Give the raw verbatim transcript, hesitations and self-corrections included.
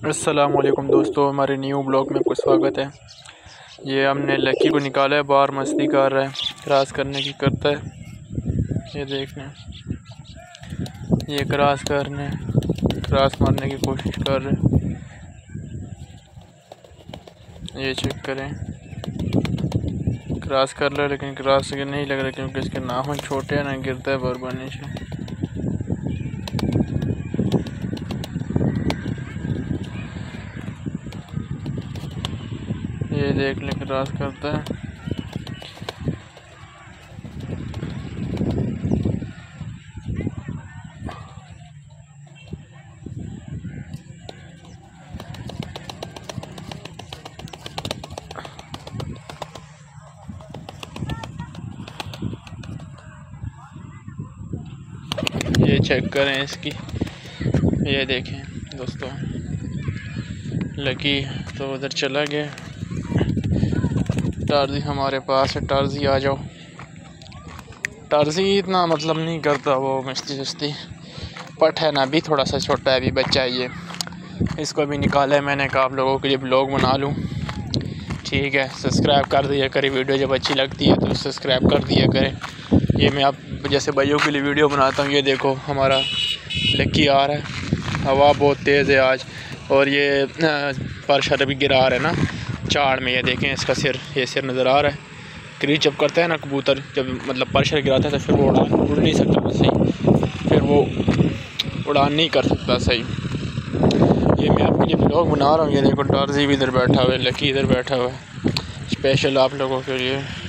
अस्सलामुअलैकुम दोस्तों, हमारे न्यू ब्लॉग में आपको स्वागत है। ये हमने लकी को निकाला है बाहर, मस्ती कर रहा है, क्रॉस करने की करता है। ये देखने, ये क्रॉस करने क्रॉस मारने की कोशिश कर रहे हैं। ये चेक करें, क्रॉस कर रहा है लेकिन क्रॉस नहीं लग रहा क्योंकि इसके नाखून छोटे हैं ना, गिरता है बरबानी से। ये देख ले, क्रॉस करता है। ये चेक करें इसकी, ये देखें दोस्तों, लकी तो उधर चला गया। टार्जी हमारे पास है, टार्जी आ जाओ। टार्जी इतना मतलब नहीं करता वो मस्ती मस्ती, पट है ना, अभी थोड़ा सा छोटा है, अभी बच्चा है ये। इसको भी निकाला है मैंने, कहा आप लोगों के लिए ब्लॉग बना लूँ। ठीक है, सब्सक्राइब कर दिया करें, वीडियो जब अच्छी लगती है तो सब्सक्राइब कर दिया करें। ये मैं आप जैसे भाइयों के लिए वीडियो बनाता हूँ। ये देखो हमारा लकी आ रहा है, हवा बहुत तेज़ है आज, और ये परशर भी गिरा रहा है ना चाड़ में। ये देखें इसका सिर, ये सिर नज़र आ रहा है। क्रीच जब करता है ना कबूतर, जब मतलब परशर गिराता है तो फिर वो उड़ान उड़ नहीं सकता सही, फिर वो उड़ान नहीं कर सकता सही। ये मैं आपके लिए ब्लॉग बना रहा हूँ। ये देखो टार्जी भी इधर बैठा हुआ है, लकी इधर बैठा हुआ है, स्पेशल आप लोगों के लिए।